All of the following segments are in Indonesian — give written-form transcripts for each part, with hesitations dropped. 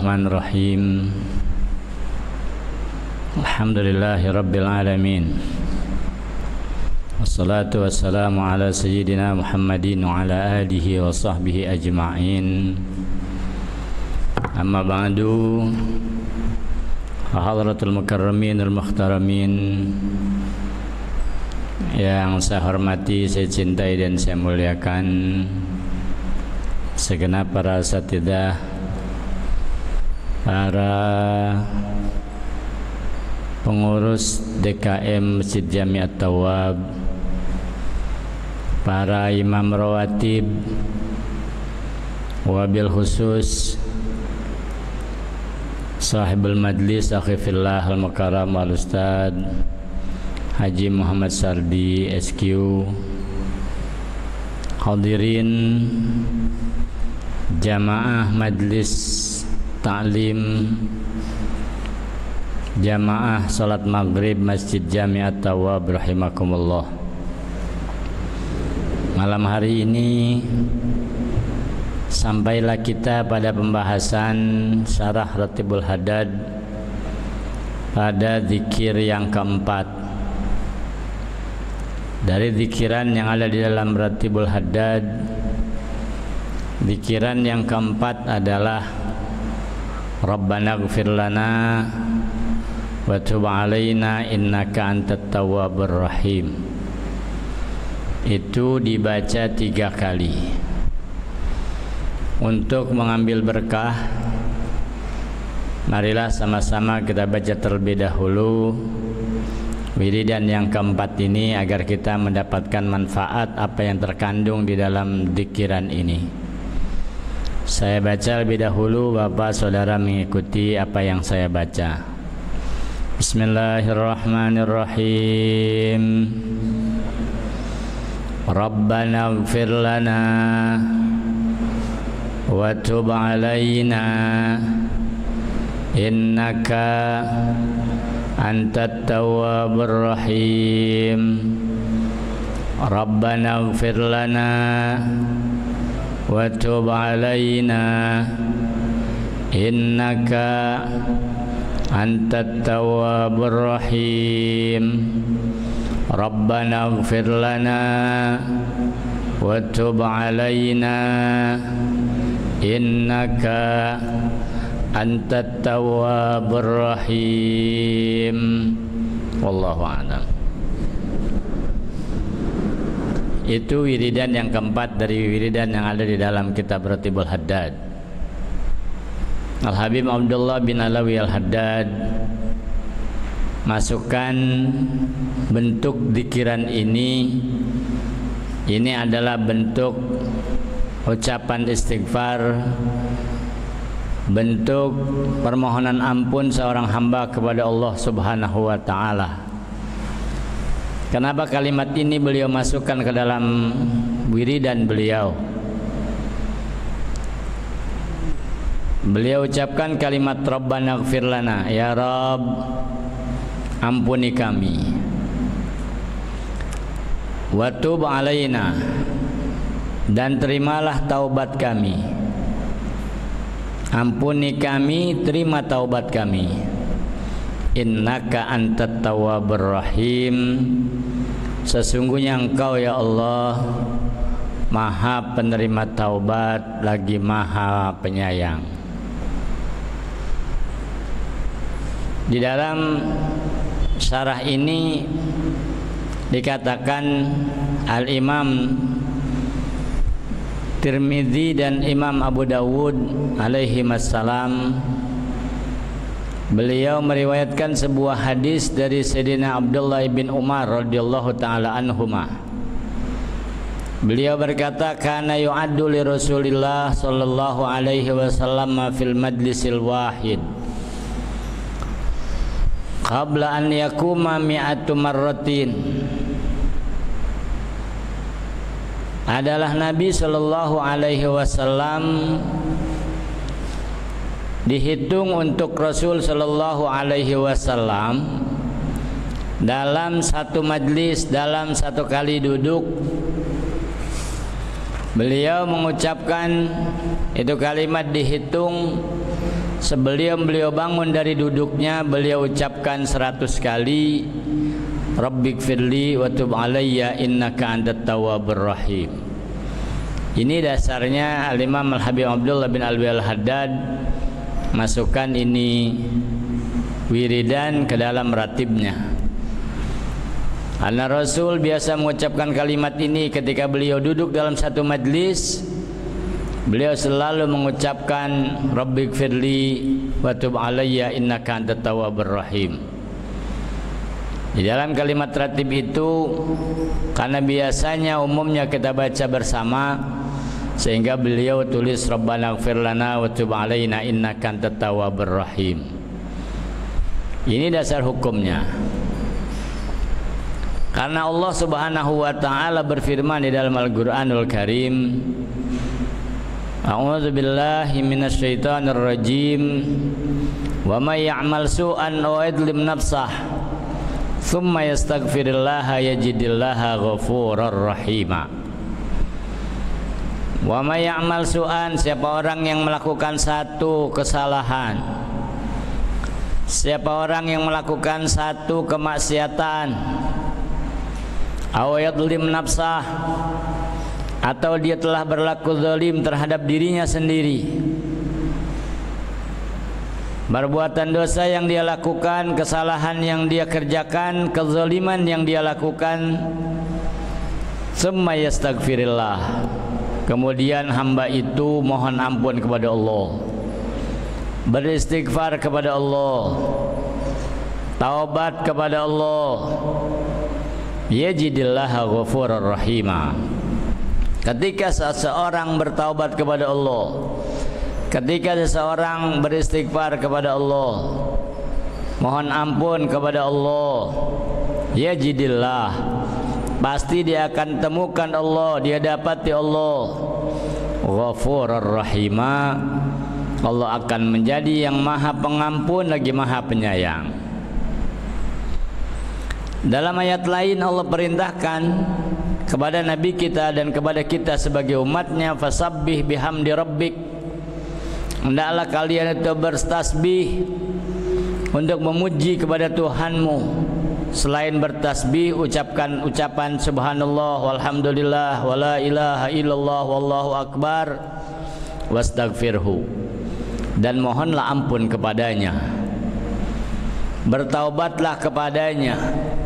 Bismillahirrahmanirrahim. Alhamdulillahi Rabbil Alamin. Wassalatu wassalamu ala sayyidina Muhammadin wa ala alihi wa sahbihi ajma'in. Amma ba'du. Hadratul mukarramin al-mukhtaramin, yang saya hormati, saya cintai dan saya muliakan, segenap para asatidzah, para pengurus DKM Masjid Jami At-Tawwab, para imam rawatib, wabil khusus sahibul majlis akhi fillah al-mukarram al-ustad Haji Muhammad Sardi SQ, hadirin jamaah majlis ta'lim, jamaah salat maghrib Masjid Jami At-Tawwab rahimakumullah. Malam hari ini sampailah kita pada pembahasan syarah Ratibul Haddad pada zikir yang keempat. Dari zikiran yang ada di dalam Ratibul Haddad, zikiran yang keempat adalah Rabbana ighfir lana wa tub alaina innaka antat tawwabur rahim. Itu dibaca 3 kali. Untuk mengambil berkah, marilah sama-sama kita baca terlebih dahulu wiridan yang keempat ini agar kita mendapatkan manfaat apa yang terkandung di dalam zikiran ini. Saya baca lebih dahulu, Bapak Saudara mengikuti apa yang saya baca. Bismillahirrahmanirrahim. Rabbana ighfir lana wa tub alaina innaka antat tawwabur rahim. Rabbana ighfir lana wa tub alaina innaka antat tawwabur rahim. Rabbana ighfir lana wa tub alaina innaka antat tawwabur rahim. Wallahu a'lam. Itu wiridan yang keempat dari wiridan yang ada di dalam kitab Ratibul Haddad. Al-Habib Abdullah bin Alawi Al-Haddad masukkan bentuk zikiran ini adalah bentuk ucapan istighfar, bentuk permohonan ampun seorang hamba kepada Allah Subhanahu wa ta'ala. Kenapa kalimat ini beliau masukkan ke dalam wiridan beliau? Beliau ucapkan kalimat Rabbana ighfir lana, ya Rabb, ampuni kami. Wa tub alaina, dan terimalah taubat kami. Ampuni kami, terima taubat kami. Innaka antat tawwabur rahim. Sesungguhnya Engkau ya Allah Maha penerima taubat lagi Maha penyayang. Di dalam syarah ini dikatakan Al-Imam Tirmidzi dan Imam Abu Dawud alaihi wassalam, beliau meriwayatkan sebuah hadis dari Sayyidina Abdullah bin Umar radhiyallahu taala anhuma. Beliau berkata, kana yu'addu li Rasulillah sallallahu alaihi wasallam fil majlisil wahid qabla an yakuma mi'atu marratin. Adalah Nabi sallallahu alaihi wasallam dihitung untuk Rasul sallallahu alaihi wasallam dalam satu majlis, dalam satu kali duduk, beliau mengucapkan itu kalimat dihitung Sebelum beliau bangun dari duduknya, beliau ucapkan 100 kali, Rabbighfirli wa tub alayya innaka antat tawwabur rahim. Ini dasarnya Al-Imam Al-Habib Abdullah bin Alwi Al-Haddad masukkan ini wiridan ke dalam ratibnya. Karena Rasul biasa mengucapkan kalimat ini ketika beliau duduk dalam satu majlis. Beliau selalu mengucapkan Rabbighfirli wa tub alayya innaka antat tawwabur rahim. Di dalam kalimat ratib itu, karena biasanya umumnya kita baca bersama, sehingga beliau tulis Rabbana ighfir lana wa tub alayna innaka antat tawwabur rahim. Ini dasar hukumnya. Karena Allah Subhanahu wa taala berfirman di dalam Al-Qur'anul Karim, A'udzu billahi minasyaitonir rajim. Wa may ya'mal su'an aw yadlim nafsah tsumma yastaghfirillaha yajidillaha ghafurar rahima. Wa may ya'mal su'an, siapa orang yang melakukan satu kesalahan, siapa orang yang melakukan satu kemaksiatan, aw yadlim nafsah, atau dia telah berlaku zalim terhadap dirinya sendiri, perbuatan dosa yang dia lakukan, kesalahan yang dia kerjakan, kezaliman yang dia lakukan, tsumma yastaghfirillah, kemudian hamba itu mohon ampun kepada Allah, beristighfar kepada Allah, taubat kepada Allah, yajidillaha ghafurar rahima. Ketika seseorang bertaubat kepada Allah, ketika seseorang beristighfar kepada Allah, mohon ampun kepada Allah, yajidillah, pasti dia akan temukan Allah, dia dapati Allah, ghafurur rahima, Allah akan menjadi yang maha pengampun lagi maha penyayang. Dalam ayat lain Allah perintahkan kepada Nabi kita dan kepada kita sebagai umatnya, fasabbih bihamdi rabbik, hendaklah kalian itu bertasbih untuk memuji kepada Tuhanmu. Selain bertasbih, ucapkan ucapan subhanallah walhamdulillah wala ilaha illallah wallahu akbar wastaghfirhu, dan mohonlah ampun kepadanya, bertaubatlah kepadanya,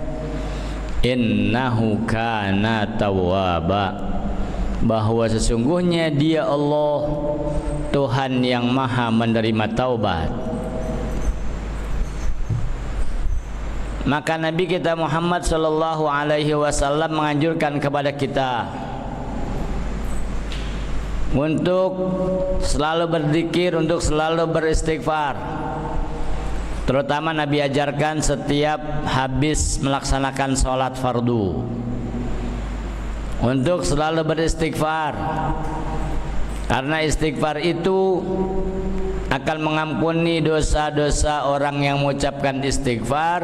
innahu kana tawwaba, bahwa sesungguhnya dia Allah Tuhan yang maha menerima taubat. Maka Nabi kita Muhammad sallallahu alaihi wasallam menganjurkan kepada kita untuk selalu berzikir, untuk selalu beristighfar. Terutama Nabi ajarkan setiap habis melaksanakan sholat fardu untuk selalu beristighfar, karena istighfar itu akan mengampuni dosa-dosa orang yang mengucapkan istighfar.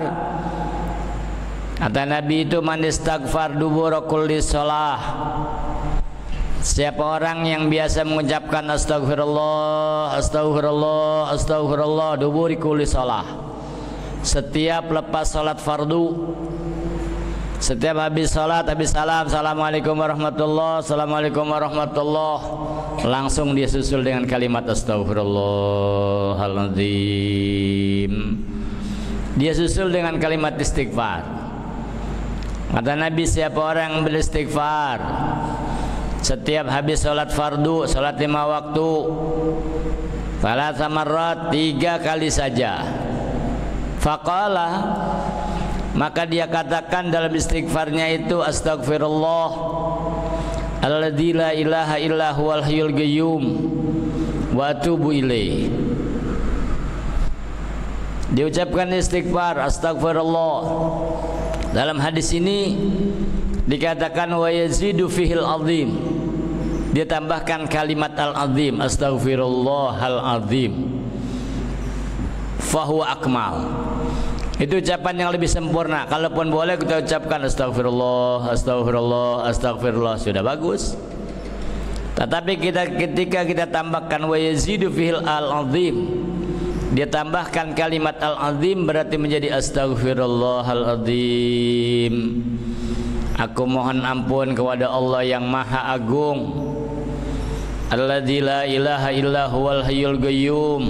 Kata Nabi itu, man istighfar dubura kulli shalah, siapa orang yang biasa mengucapkan astagfirullah, astagfirullah, astagfirullah duburi kulli shalah, setiap lepas salat fardu, setiap habis salat, habis salam, assalamualaikum warahmatullah, assalamualaikum warahmatullah, langsung dia susul dengan kalimat astaghfirullahaladzim, dia susul dengan kalimat istighfar. Kata Nabi, siapa orang yang beristighfar setiap habis salat fardu, salat 5 waktu, salatsa marrat, 3 kali saja, faqala, maka dia katakan dalam istighfarnya itu, astagfirullah alladzi la ilaha illa huwal hayyul qayyum wa atubu ilaih. Diucapkan istighfar astagfirullah. Dalam hadis ini dikatakan wa yazidu fihil azim, dia tambahkan kalimat al-azim, astaghfirullahal azim, fahuwa akmal. Itu ucapan yang lebih sempurna. Kalaupun boleh kita ucapkan astagfirullah, astagfirullah, astagfirullah, sudah bagus. Tetapi ketika kita tambahkan wa yazidu fihil al-azim, dia tambahkan kalimat al-azim berarti menjadi astaghfirullahalazim. Aku mohon ampun kepada Allah yang maha agung, alladzi la ilaha illa huwal hayyul qayyum,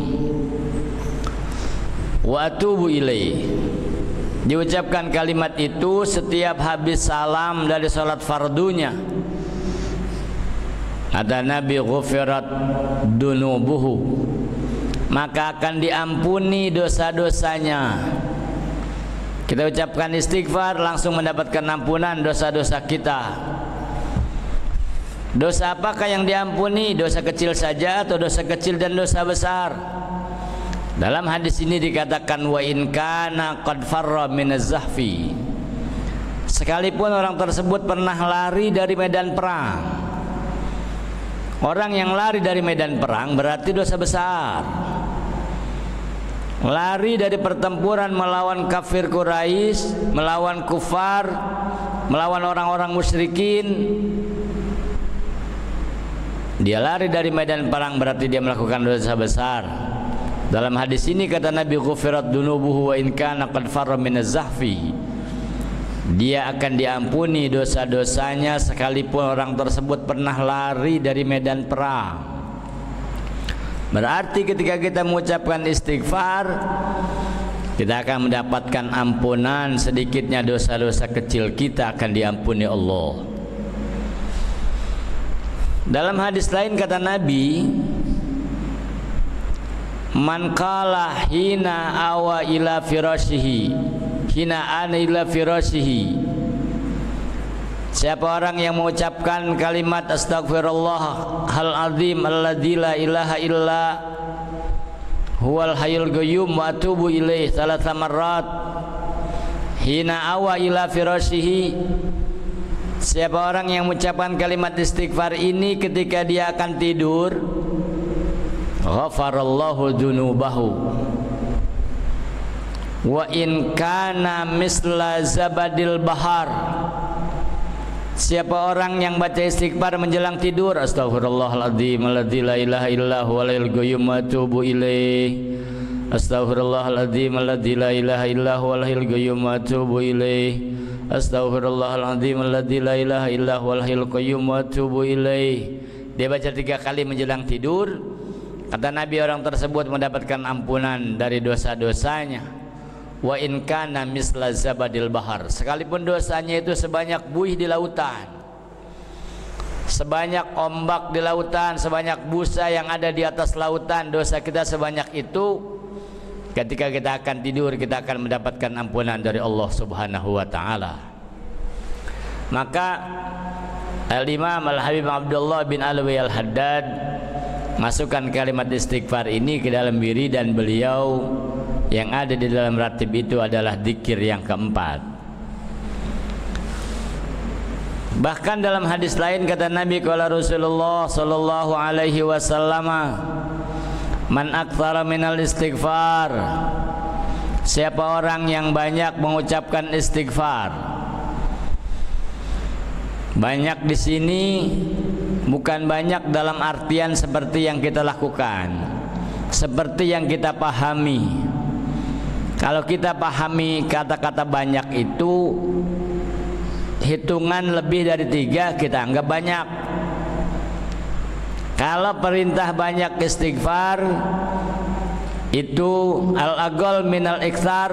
wa atubu ilaih. Diucapkan kalimat itu setiap habis salam dari salat fardunya. Ada Nabi ghufirat dunubuhu, maka akan diampuni dosa-dosanya. Kita ucapkan istighfar langsung mendapatkan ampunan dosa-dosa kita. Dosa apakah yang diampuni? Dosa kecil saja atau dosa kecil dan dosa besar? Dalam hadis ini dikatakan wa in kana qad farra minaz zahfi, sekalipun orang tersebut pernah lari dari medan perang. Orang yang lari dari medan perang berarti dosa besar. Lari dari pertempuran melawan kafir Quraisy, melawan kufar, melawan orang-orang musyrikin. Dia lari dari medan perang berarti dia melakukan dosa besar. Dalam hadis ini kata Nabi ghufirat dunubuhu wa in kana qad farra minaz zahfi, dia akan diampuni dosa-dosanya sekalipun orang tersebut pernah lari dari medan perang. Berarti ketika kita mengucapkan istighfar, kita akan mendapatkan ampunan, sedikitnya dosa-dosa kecil kita akan diampuni Allah. Dalam hadis lain kata Nabi, man qala hina awa ila firashihi, hina ana ila firashihi, siapa orang yang mengucapkan kalimat astaghfirullah azim alladzi la ilaha illa huwal hayyul qayyum wa atubu ilaih thalatha marrat hina awa ila firashihi, siapa orang yang mengucapkan kalimat istighfar ini ketika dia akan tidur, ghafarallahu dunubahu wa in kana misla zabadil bahar. Siapa orang yang baca istighfar menjelang tidur, astaghfirullahaladzim alladzi la ilaha illa huwal hayyul qayyum wa atubu ilaih, astaghfirullahaladzim alladzi la ilaha illa huwal hayyul qayyum wa atubu ilaih, astaghfirullahaladzim alladzi la ilaha illa huwal hayyul qayyum wa atubu ilaih. Dia baca 3 kali menjelang tidur, kata Nabi orang tersebut mendapatkan ampunan dari dosa-dosanya. Wa in kana misla zabadil bahar, sekalipun dosanya itu sebanyak buih di lautan, sebanyak ombak di lautan, sebanyak busa yang ada di atas lautan, dosa kita sebanyak itu, ketika kita akan tidur kita akan mendapatkan ampunan dari Allah Subhanahu wa taala. Maka Al-Imam Al-Habib Abdullah bin Alwi Al-Haddad masukkan kalimat istighfar ini ke dalam diri, dan beliau yang ada di dalam ratib itu adalah zikir yang keempat. Bahkan dalam hadis lain kata Nabi qala Rasulullah sallallahu alaihi wasallam, man aktsara minal istighfar, siapa orang yang banyak mengucapkan istighfar. Banyak di sini bukan banyak dalam artian seperti yang kita lakukan, seperti yang kita pahami. Kalau kita pahami kata-kata banyak itu hitungan lebih dari 3 kita anggap banyak. Kalau perintah banyak istighfar itu al-aqall minal iktsar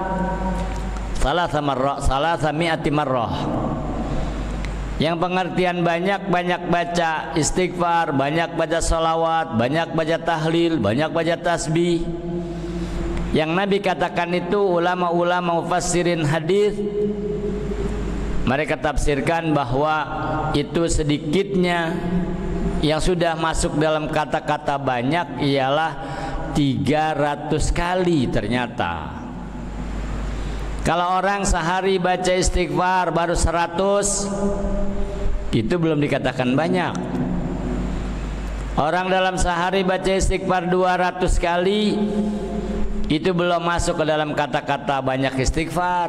salasa mi'ati marrah. Yang pengertian banyak baca istighfar, banyak baca salawat, banyak baca tahlil, banyak baca tasbih. Yang Nabi katakan itu ulama-ulama mufassirin hadis mereka tafsirkan bahwa itu sedikitnya yang sudah masuk dalam kata-kata banyak ialah 300 kali ternyata. Kalau orang sehari baca istighfar baru 100, itu belum dikatakan banyak. Orang dalam sehari baca istighfar 200 kali, itu belum masuk ke dalam kata-kata banyak istighfar.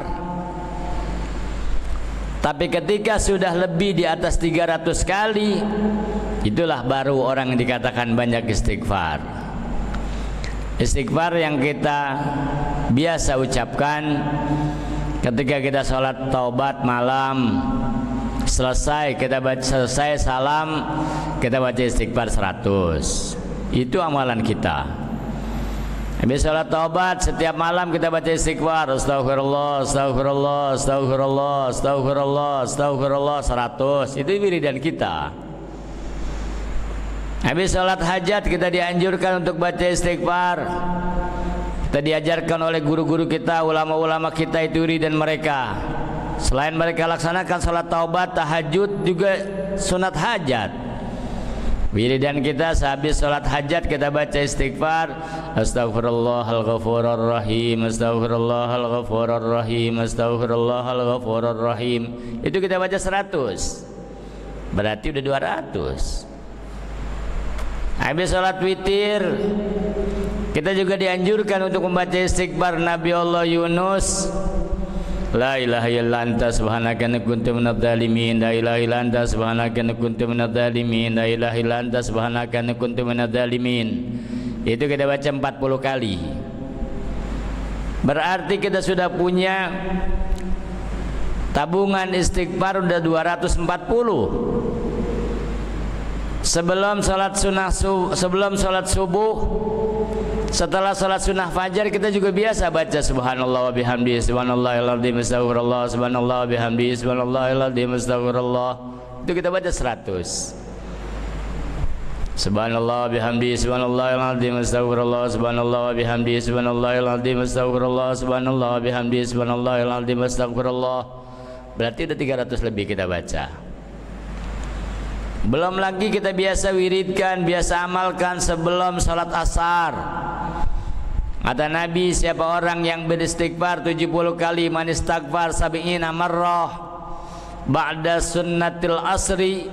Tapi ketika sudah lebih di atas 300 kali, itulah baru orang yang dikatakan banyak istighfar. Istighfar yang kita biasa ucapkan ketika kita sholat taubat malam, selesai salam, kita baca istighfar 100. Itu amalan kita. Habis sholat taubat setiap malam kita baca istighfar, astagfirullah, astagfirullah, astagfirullah, astagfirullah, astagfirullah 100. Itu wiridan kita. Habis sholat hajat kita dianjurkan untuk baca istighfar. Kita diajarkan oleh guru-guru kita, ulama-ulama kita, itu wiridan mereka. Selain mereka laksanakan sholat taubat, tahajud, juga sunat hajat. Wiridan kita sehabis sholat hajat kita baca istighfar, astaghfirullahal ghafurur rahim, astaghfirullahal rahim. Itu kita baca 100. Berarti udah 200. Habis sholat witir kita juga dianjurkan untuk membaca istighfar Nabi Allah Yunus, la ilaha illa anta subhanaka inni kuntu minadz zalimin, la ilaha illa anta subhanaka inni kuntu minadz zalimin, la ilaha illa anta subhanaka inni kuntu minadz zalimin. Itu kita baca 40 kali. Berarti kita sudah punya tabungan istighfar udah 240. Sebelum sholat subuh, setelah sholat sunnah fajar kita juga biasa baca subhanallah wa bihamdihi, subhanallahil azim, astaghfirullah, subhanallah wa bihamdihi, subhanallahil azim, astaghfirullah. Itu kita baca 100. Subhanallah wa bihamdihi, subhanallahil azim, astaghfirullah, subhanallah wa bihamdihi, subhanallahil azim, astaghfirullah, subhanallah wa bihamdihi, subhanallahil azim, astaghfirullah. Berarti udah 300 lebih kita baca. Belum lagi kita biasa wiridkan, biasa amalkan sebelum sholat asar. Kata Nabi, siapa orang yang beristighfar 70 kali, man istighfar sab'ina marrah ba'da sunnatil asri,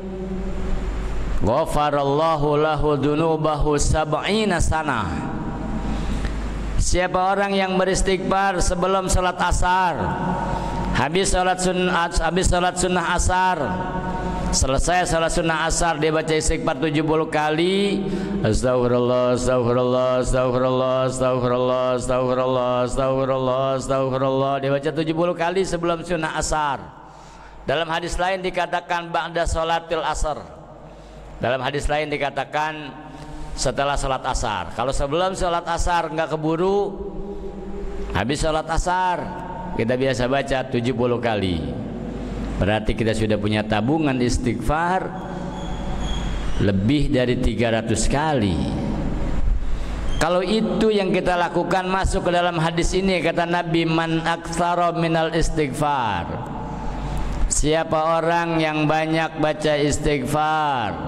ghafarallahu lahu dunubahu sab'ina sanah. Siapa orang yang beristighfar sebelum sholat asar, habis sholat sunnah asar, selesai salat sunnah asar dia baca istighfar 70 kali, astagfirullah, astagfirullah, astagfirullah, astagfirullah, astagfirullah, astagfirullah, astagfirullah, dia baca 70 kali sebelum sunnah asar. Dalam hadis lain dikatakan ba'da sholatil asar. Dalam hadis lain dikatakan setelah salat asar. Kalau sebelum salat asar enggak keburu, habis salat asar kita biasa baca 70 kali. Berarti kita sudah punya tabungan istighfar lebih dari 300 kali. Kalau itu yang kita lakukan masuk ke dalam hadis ini, kata Nabi, man aktsara minal istighfar, siapa orang yang banyak baca istighfar,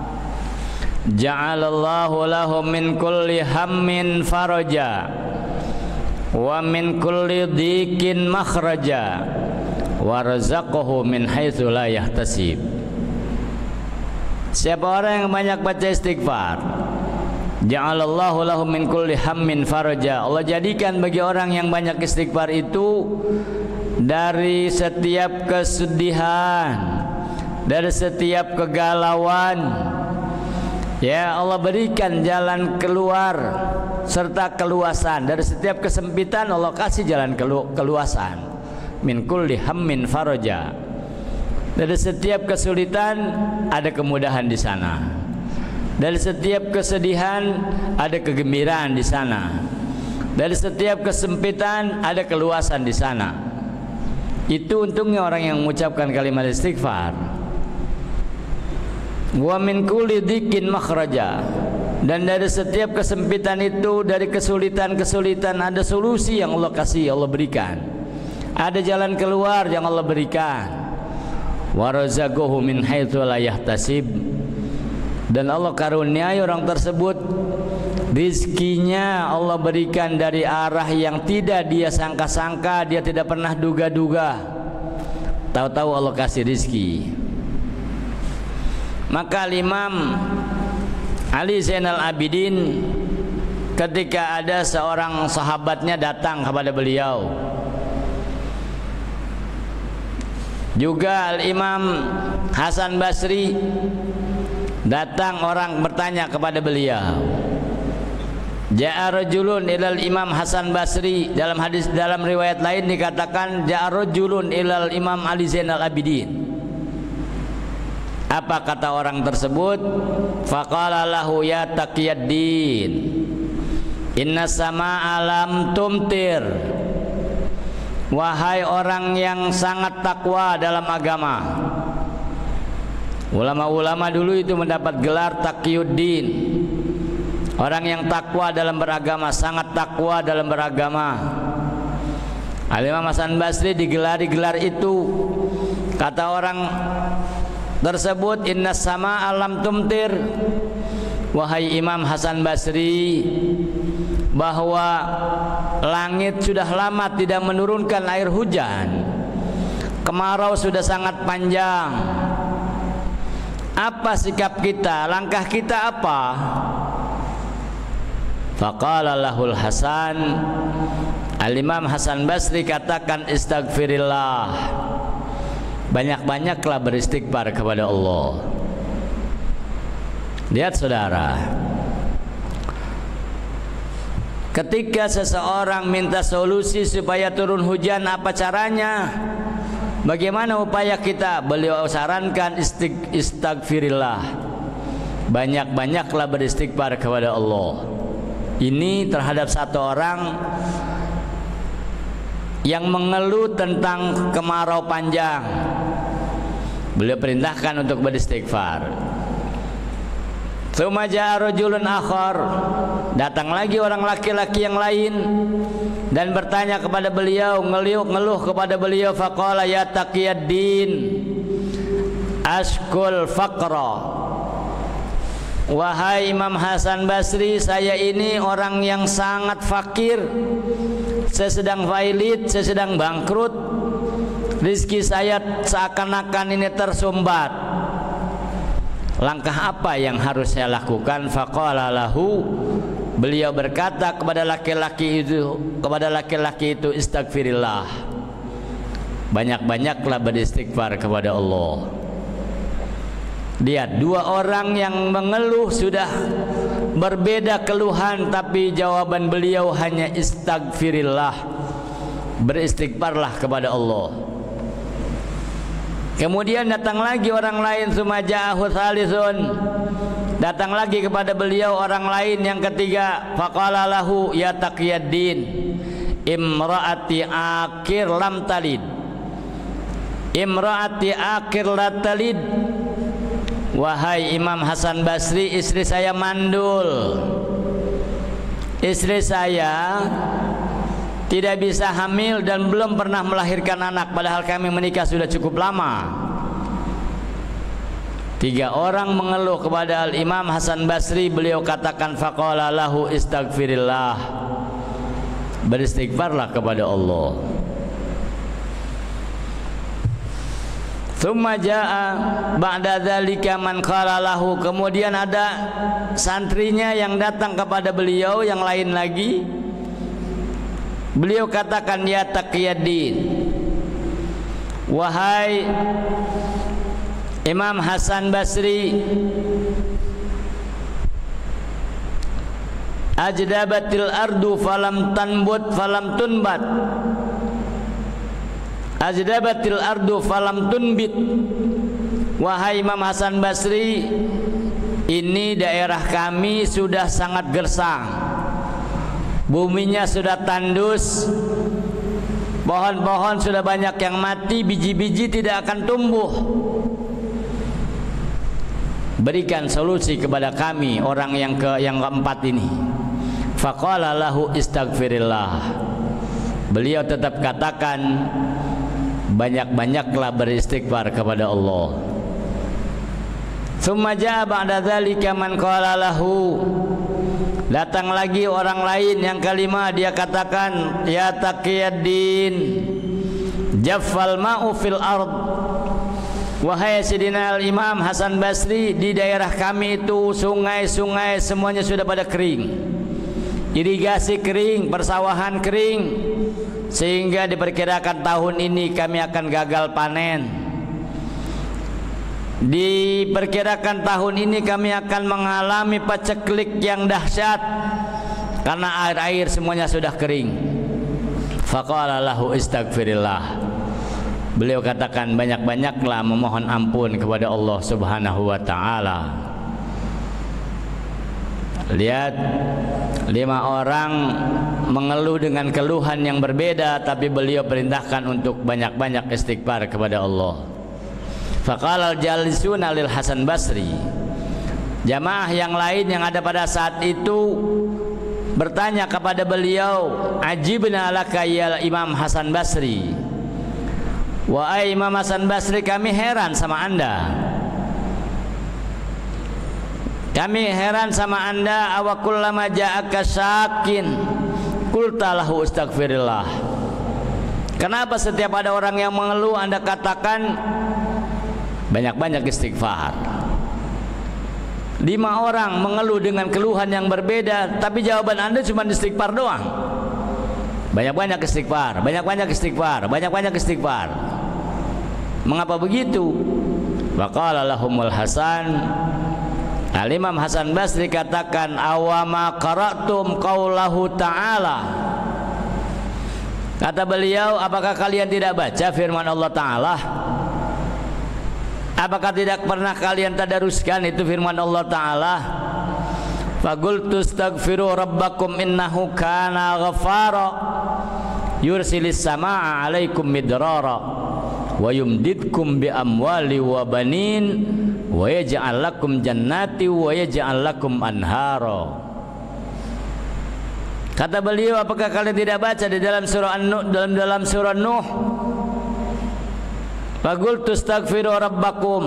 ja'alallahu lahu min kulli hammin faraja wa min kulli dhikin makhraja wa razaqahu min haitsu la yahtasib. Siapa orang yang banyak baca istighfar, ja'alallahu lahu min kulli hammin faraja, Allah jadikan bagi orang yang banyak istighfar itu dari setiap kesedihan, dari setiap kegalauan, ya Allah berikan jalan keluar serta keluasan. Dari setiap kesempitan Allah kasih jalan keluasan. Min kulli hammin faraja, dari setiap kesulitan ada kemudahan di sana, dari setiap kesedihan ada kegembiraan di sana, dari setiap kesempitan ada keluasan di sana. Itu untungnya orang yang mengucapkan kalimat istighfar. Wa min kulli dhikin makhraja, dan dari setiap kesempitan itu, dari kesulitan-kesulitan ada solusi yang Allah kasih, Allah berikan. Ada jalan keluar yang Allah berikan. Wa razaqahu min haitsu la yahtasib, dan Allah karuniai orang tersebut rizkinya Allah berikan dari arah yang tidak dia sangka-sangka, dia tidak pernah duga-duga. Tahu-tahu Allah kasih rizki. Maka Imam Ali Zainal Abidin ketika ada seorang sahabatnya datang kepada beliau, juga Al-Imam Hasan Basri datang, orang bertanya kepada beliau, Ja'a rajulun ilal Imam Hasan Basri, dalam hadis, dalam riwayat lain dikatakan ja'a rajulun ilal Imam Ali Zainal Abidin. Apa kata orang tersebut? Faqala lahu ya taqiyuddin, inna sama'a lam tumtir. Wahai orang yang sangat takwa dalam agama. Ulama-ulama dulu itu mendapat gelar taqiyuddin, orang yang takwa dalam beragama, sangat takwa dalam beragama. Al-Imam Hasan Basri digelari gelar itu. Kata orang tersebut, inna sama alam tumtir, wahai Imam Hasan Basri, bahwa langit sudah lama tidak menurunkan air hujan, kemarau sudah sangat panjang. Apa sikap kita, langkah kita apa? Faqala lahul Hasan, Al-Imam Hasan Basri katakan, istaghfirillah, banyak-banyaklah beristighfar kepada Allah. Lihat saudara, ketika seseorang minta solusi supaya turun hujan, apa caranya? Bagaimana upaya kita? Beliau sarankan istighfirillah, banyak-banyaklah beristighfar kepada Allah. Ini terhadap satu orang yang mengeluh tentang kemarau panjang. Beliau perintahkan untuk beristighfar. Tsumma ja'a rajulun akhar, datang lagi orang laki-laki yang lain dan bertanya kepada beliau, ngeluh kepada beliau. Faqala ya taqiyuddin, ashkul faqra. Wahai Imam Hasan Basri, saya ini orang yang sangat fakir, saya sedang failit, saya sedang bangkrut, rizki saya seakan-akan ini tersumbat. Langkah apa yang harus saya lakukan? Faqala lahu, beliau berkata kepada laki-laki itu, istighfirillah, banyak-banyaklah beristighfar kepada Allah. Lihat, dua orang yang mengeluh sudah berbeda keluhan, tapi jawaban beliau hanya istighfirillah, beristighfarlah kepada Allah. Kemudian datang lagi orang lain, sumaja'ahu thalisun, datang lagi kepada beliau orang lain yang ketiga. Faqala lahu ya taqiyuddin, imraati akir lam talid, imraati akir la talid. Wahai Imam Hasan Basri, istri saya mandul, istri saya tidak bisa hamil dan belum pernah melahirkan anak, padahal kami menikah sudah cukup lama. Tiga orang mengeluh kepada Al-Imam Hasan Basri. Beliau katakan faqala lahu istaghfirillah, beristighfarlah kepada Allah. Tsumma jaa ba'da dzalika man qala lahu, kemudian ada santrinya yang datang kepada beliau yang lain lagi. Beliau katakan ya taqiyuddin, wahai Imam Hasan Basri, ajdabatil ardu falam tanbut falam tunbat, ajdabatil ardu falam tunbit. Wahai Imam Hasan Basri, ini daerah kami sudah sangat gersang, buminya sudah tandus, pohon-pohon sudah banyak yang mati, biji-biji tidak akan tumbuh. Berikan solusi kepada kami, orang yang keempat ini. Faqala lahu istaghfirillah, beliau tetap katakan banyak-banyaklah beristighfar kepada Allah. Tsumma jaa ba'da dzalika man qala lahu, datang lagi orang lain yang kelima, dia katakan ya taqiyuddin, jaffal ma'u fil ard. Wahai Sidina Al-Imam Hasan Basri, di daerah kami itu sungai-sungai semuanya sudah pada kering, irigasi kering, persawahan kering, sehingga diperkirakan tahun ini kami akan gagal panen. Diperkirakan tahun ini kami akan mengalami paceklik yang dahsyat, karena air-air semuanya sudah kering. Faqala lahu istaghfirillah. Beliau katakan, banyak-banyaklah memohon ampun kepada Allah Subhanahu wa taala. Lihat, 5 orang mengeluh dengan keluhan yang berbeda, tapi beliau perintahkan untuk banyak-banyak istighfar kepada Allah. Faqala al-jalisuna lil Hasan Basri. Jamaah yang lain yang ada pada saat itu bertanya kepada beliau, ajibna laka ya Imam Hasan Basri. Wahai Imam Hasan Basri, kami heran sama Anda. Kami heran sama Anda. Awa kullama ja'aka syakin qulta lahu astaghfirullah. Kenapa setiap ada orang yang mengeluh Anda katakan banyak-banyak istighfar? 5 orang mengeluh dengan keluhan yang berbeda, tapi jawaban Anda cuma istighfar doang. Banyak-banyak istighfar, banyak-banyak istighfar, banyak-banyak istighfar. Mengapa begitu? Waqala lahumul Hasan. Al-Imam Hasan Basri katakan, awama qara'tum qaulahu ta'ala. Kata beliau, apakah kalian tidak baca firman Allah Ta'ala? Apakah tidak pernah kalian tadaruskan itu firman Allah Ta'ala? Faqultu astaghfiru rabbakum innahu kana ghaffara yursilis samaa'a 'alaikum midrara wa yumdidkum bi amwali wa banin wa yaj'al lakum jannati wa yaj'al lakum anhara. Kata beliau, apakah kalian tidak baca di dalam surah An-Nuh, dalam surah Nuh? Faqultu astaghfiru rabbakum.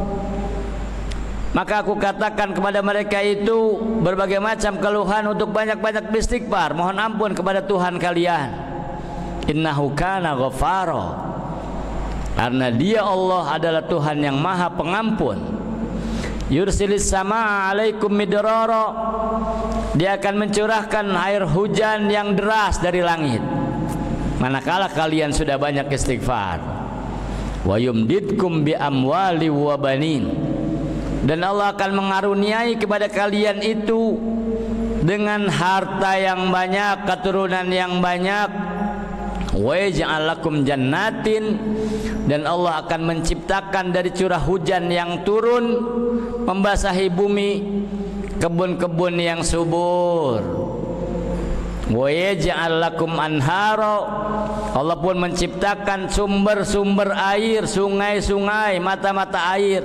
Maka aku katakan kepada mereka itu berbagai macam keluhan untuk banyak-banyak istighfar, mohon ampun kepada Tuhan kalian. Innahu kana ghaffara. Karena Dia Allah adalah Tuhan yang Maha Pengampun. Yursilis samaa'a 'alaikum midrara. Dia akan mencurahkan air hujan yang deras dari langit manakala kalian sudah banyak istighfar. Wa yumdidkum bi amwali wa banin. Dan Allah akan mengaruniai kepada kalian itu dengan harta yang banyak, keturunan yang banyak. Wa yaj'al lakum jannatin. Dan Allah akan menciptakan dari curah hujan yang turun membasahi bumi kebun-kebun yang subur. Wa yaj'al lakum anhara. Allah pun menciptakan sumber-sumber air, sungai-sungai, mata-mata air.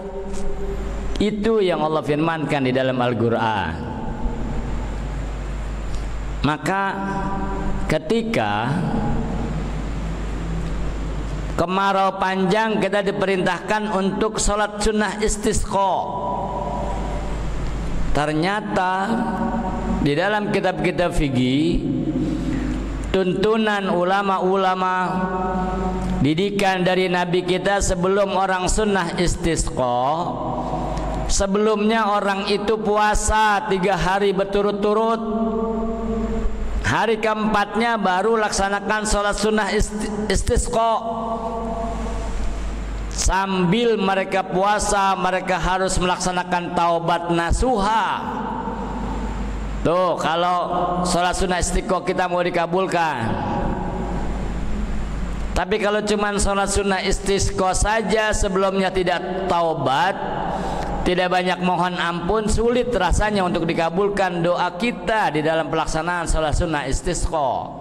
Itu yang Allah firmankan di dalam Al-Quran. Maka ketika kemarau panjang, kita diperintahkan untuk sholat sunnah istisqa. Ternyata di dalam kitab-kitab fikih, tuntunan ulama-ulama, didikan dari Nabi kita sebelum orang sunnah istisqa, sebelumnya orang itu puasa 3 hari berturut-turut. Hari keempatnya baru laksanakan sholat sunnah istisqa. Sambil mereka puasa, mereka harus melaksanakan taubat nasuha. Tuh, kalau sholat sunnah istisqa kita mau dikabulkan. Tapi kalau cuma sholat sunnah istisqa saja, sebelumnya tidak taubat, tidak banyak mohon ampun, sulit rasanya untuk dikabulkan doa kita di dalam pelaksanaan sholat sunnah istisqa.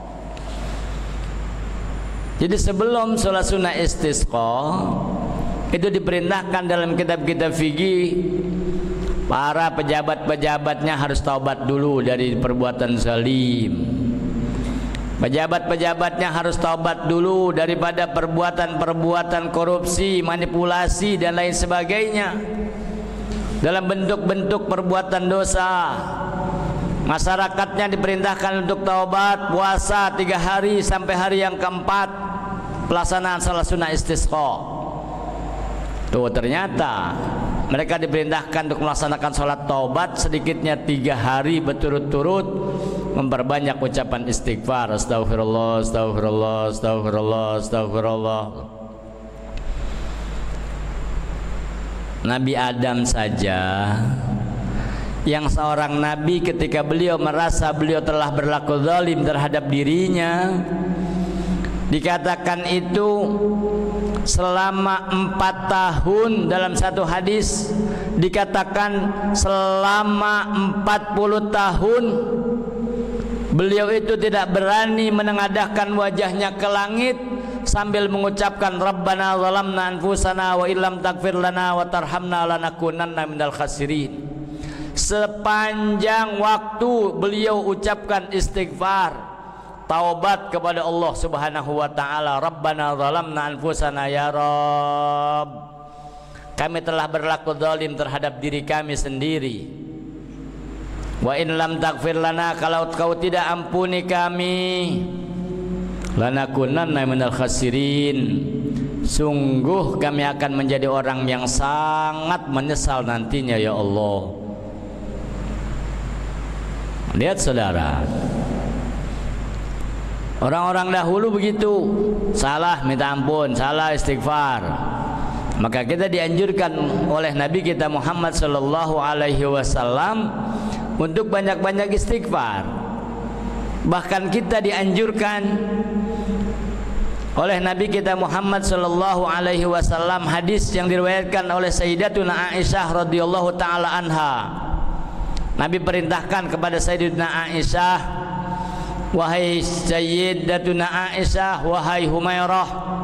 Jadi sebelum sholat sunnah istisqa itu diperintahkan dalam kitab-kitab fikih, para pejabat-pejabatnya harus taubat dulu dari perbuatan zalim. Pejabat-pejabatnya harus taubat dulu daripada perbuatan-perbuatan korupsi, manipulasi dan lain sebagainya. Dalam bentuk-bentuk perbuatan dosa, masyarakatnya diperintahkan untuk taubat, puasa 3 hari sampai hari yang keempat pelaksanaan salat sunnah istisqa. Tuh, ternyata mereka diperintahkan untuk melaksanakan sholat taubat sedikitnya 3 hari berturut-turut, memperbanyak ucapan istighfar, astagfirullah, astagfirullah, astagfirullah, astagfirullah. Nabi Adam saja yang seorang nabi ketika beliau merasa beliau telah berlaku zalim terhadap dirinya, dikatakan itu selama 4 tahun. Dalam satu hadis dikatakan selama 40 tahun beliau itu tidak berani menengadahkan wajahnya ke langit sambil mengucapkan Rabbana zalamna anfusana wa illam taghfir lana wa tarhamna lanakunanna minal khasirin. Sepanjang waktu beliau ucapkan istighfar, taubat kepada Allah Subhanahu wa taala. Rabbana zalamna anfusana, ya Rabb, kami telah berlaku zalim terhadap diri kami sendiri. Wa in lam taghfir lana, kalau kau tidak ampuni kami, lanakunanna minal khasirin, sungguh kami akan menjadi orang yang sangat menyesal nantinya ya Allah. Lihat saudara, orang-orang dahulu begitu, salah minta ampun, salah istighfar. Maka kita dianjurkan oleh Nabi kita Muhammad sallallahu alaihi wasallam untuk banyak-banyak istighfar. Bahkan kita dianjurkan oleh Nabi kita Muhammad sallallahu alaihi wasallam, hadis yang diriwayatkan oleh Sayyidatuna Aisyah radhiyallahu taala anha. Nabi perintahkan kepada Sayyidatuna Aisyah, wahai Sayyidatuna Aisyah, wahai Humairah,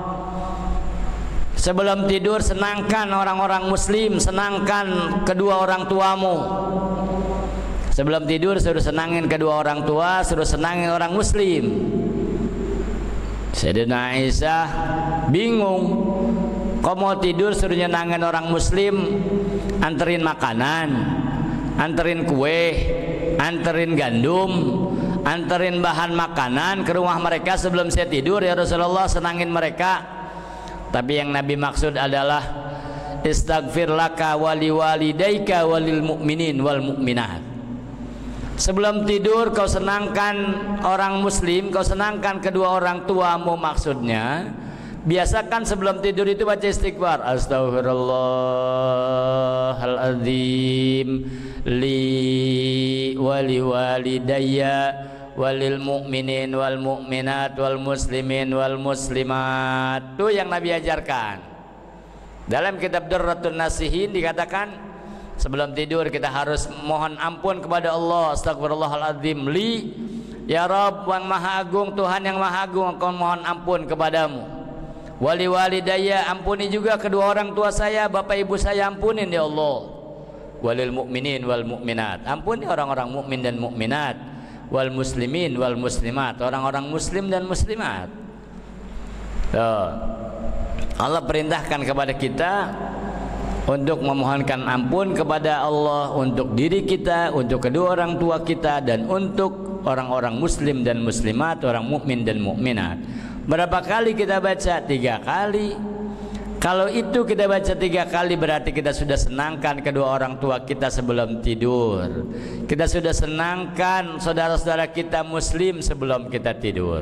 sebelum tidur senangkan orang-orang muslim, senangkan kedua orang tuamu. Sebelum tidur suruh senangin kedua orang tua, suruh senangin orang muslim. Sayyidatuna Aisyah bingung, kok mau tidur suruh nyenangin orang muslim, anterin makanan, anterin kue, anterin gandum, anterin bahan makanan ke rumah mereka sebelum saya tidur ya Rasulullah, senangin mereka. Tapi yang Nabi maksud adalah istaghfir laka wali walidaika walil mu'minin wal mu'minat. Sebelum tidur kau senangkan orang muslim, kau senangkan kedua orang tuamu. Maksudnya biasakan sebelum tidur itu baca istighfar, astaghfirullahaladzim li wali walidayya walil mu'minin wal mu'minat wal muslimin wal muslimat. Itu yang Nabi ajarkan. Dalam kitab Durratun Nasihin dikatakan sebelum tidur kita harus mohon ampun kepada Allah. Astaghfirullahaladzim li, ya Rabb yang maha agung, Tuhan yang maha agung, aku mohon ampun kepadamu. Wali walidayya, ampuni juga kedua orang tua saya, bapak ibu saya ampunin ya Allah. Walil mu'minin wal mu'minat, ampuni orang-orang mukmin dan mukminat. Wal muslimin wal muslimat, orang-orang muslim dan muslimat. Allah perintahkan kepada kita untuk memohonkan ampun kepada Allah untuk diri kita, untuk kedua orang tua kita, dan untuk orang-orang muslim dan muslimat, orang mukmin dan mukminat. Berapa kali kita baca? 3 kali. Kalau itu kita baca 3 kali berarti kita sudah senangkan kedua orang tua kita sebelum tidur. Kita sudah senangkan saudara-saudara kita muslim sebelum kita tidur.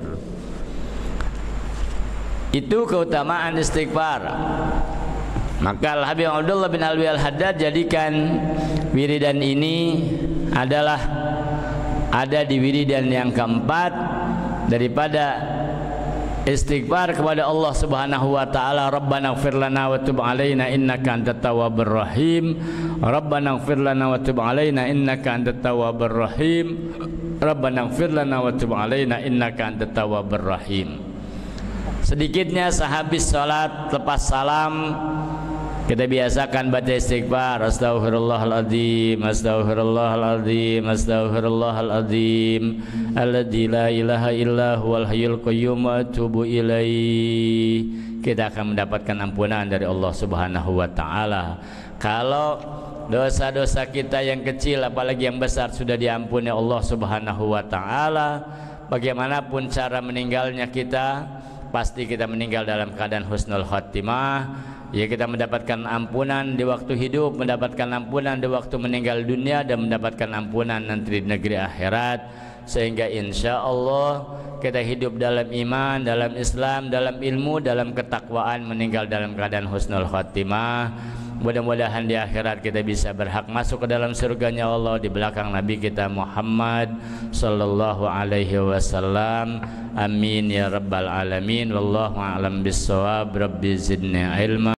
Itu keutamaan istighfar. Maka Al-Habib Abdullah bin Alwi Al-Haddad jadikan wiridan ini adalah ada di wiridan yang keempat daripada istighfar kepada Allah Subhanahu wa taala. Rabbana ighfir lana wa tub alaina innaka antat tawwabur rahim. Rabbana ighfir lana wa tub alaina innaka antat tawwabur rahim. Rabbana ighfir lana wa tub alaina innaka antat tawwabur rahim. Sedikitnya sehabis salat lepas salam kita biasakan baca istighfar, astaghfirullahaladzim, astaghfirullahaladzim, astaghfirullahaladzim, alladzi la ilaha illa huwal hayyul qayyum wa atubu ilaih. Kita akan mendapatkan ampunan dari Allah Subhanahu wa taala. Kalau dosa-dosa kita yang kecil apalagi yang besar sudah diampuni Allah Subhanahu wa taala, bagaimanapun cara meninggalnya kita, pasti kita meninggal dalam keadaan husnul khatimah. Ya, kita mendapatkan ampunan di waktu hidup, mendapatkan ampunan di waktu meninggal dunia, dan mendapatkan ampunan nanti di negeri akhirat. Sehingga insya Allah kita hidup dalam iman, dalam Islam, dalam ilmu, dalam ketakwaan, meninggal dalam keadaan husnul khatimah. Mudah-mudahan di akhirat kita bisa berhak masuk ke dalam surganya Allah di belakang Nabi kita Muhammad sallallahu alaihi wasallam. Amin ya rabbal alamin. Wallahu a'lam bissawab. Rabbi zidni ilma.